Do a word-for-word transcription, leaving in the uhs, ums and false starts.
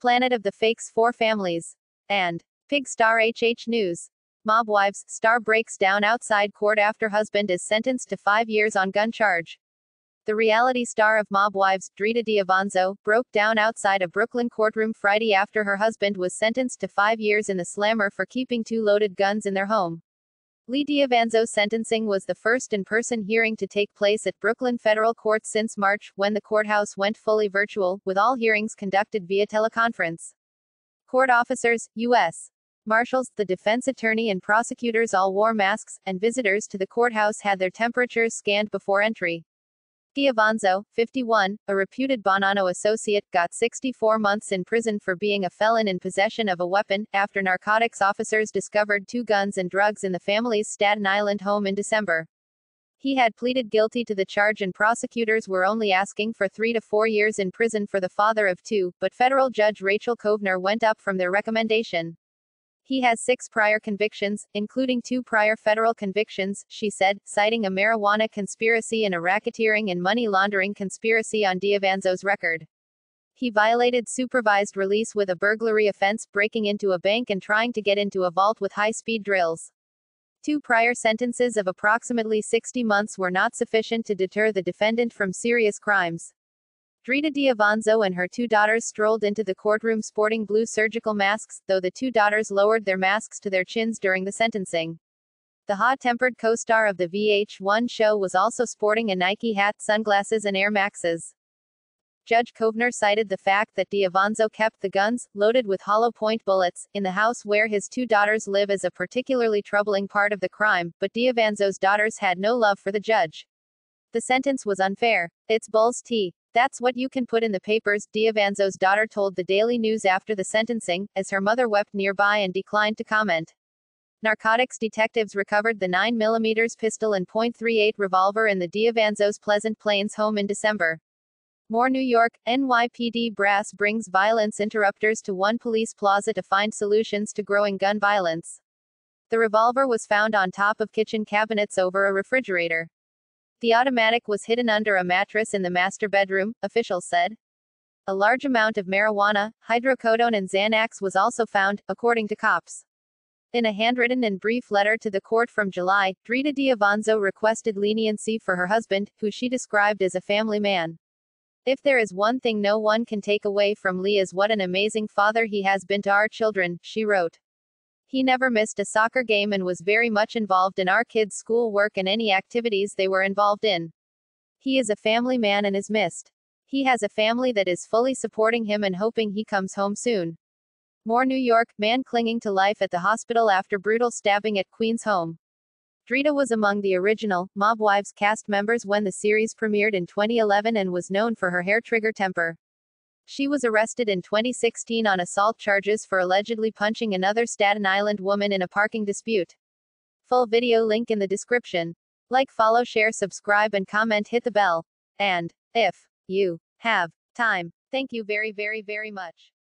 Planet of the Fakes Four Families. And Pig Star H H News. Mob Wives, star breaks down outside court after husband is sentenced to five years on gun charge. The reality star of Mob Wives, Drita D'Avanzo, broke down outside a Brooklyn courtroom Friday after her husband was sentenced to five years in the slammer for keeping two loaded guns in their home. Lee D'Avanzo's sentencing was the first in-person hearing to take place at Brooklyn federal court since March, when the courthouse went fully virtual, with all hearings conducted via teleconference. Court officers, U S Marshals, the defense attorney and prosecutors all wore masks, and visitors to the courthouse had their temperatures scanned before entry. D'Avanzo, fifty-one, a reputed Bonanno associate, got sixty-four months in prison for being a felon in possession of a weapon, after narcotics officers discovered two guns and drugs in the family's Staten Island home in December. He had pleaded guilty to the charge and prosecutors were only asking for three to four years in prison for the father of two, but federal judge Rachel Kovner went up from their recommendation. He has six prior convictions, including two prior federal convictions, she said, citing a marijuana conspiracy and a racketeering and money laundering conspiracy on D'Avanzo's record. He violated supervised release with a burglary offense, breaking into a bank and trying to get into a vault with high-speed drills. Two prior sentences of approximately sixty months were not sufficient to deter the defendant from serious crimes. Drita D'Avanzo and her two daughters strolled into the courtroom sporting blue surgical masks, though the two daughters lowered their masks to their chins during the sentencing. The hot-tempered co-star of the V H one show was also sporting a Nike hat, sunglasses and Air Maxes. Judge Kovner cited the fact that D'Avanzo kept the guns, loaded with hollow-point bullets, in the house where his two daughters live as a particularly troubling part of the crime, but D'Avanzo's daughters had no love for the judge. The sentence was unfair. It's bull's tea. That's what you can put in the papers, D'Avanzo's daughter told the Daily News after the sentencing, as her mother wept nearby and declined to comment. Narcotics detectives recovered the nine millimeter pistol and point three eight revolver in the D'Avanzo's Pleasant Plains home in December. More New York, N Y P D brass brings violence interrupters to one police plaza to find solutions to growing gun violence. The revolver was found on top of kitchen cabinets over a refrigerator. The automatic was hidden under a mattress in the master bedroom, officials said. A large amount of marijuana, hydrocodone and Xanax was also found, according to cops. In a handwritten and brief letter to the court from July, Drita D'Avanzo requested leniency for her husband, who she described as a family man. If there is one thing no one can take away from Lee is what an amazing father he has been to our children, she wrote. He never missed a soccer game and was very much involved in our kids' school work and any activities they were involved in. He is a family man and is missed. He has a family that is fully supporting him and hoping he comes home soon. More New York, man clinging to life at the hospital after brutal stabbing at Queens home. Drita was among the original Mob Wives cast members when the series premiered in twenty eleven and was known for her hair-trigger temper. She was arrested in twenty sixteen on assault charges for allegedly punching another Staten Island woman in a parking dispute. Full video link in the description. Like, follow, share, subscribe and comment, hit the bell. And, if you have time, thank you very very very much.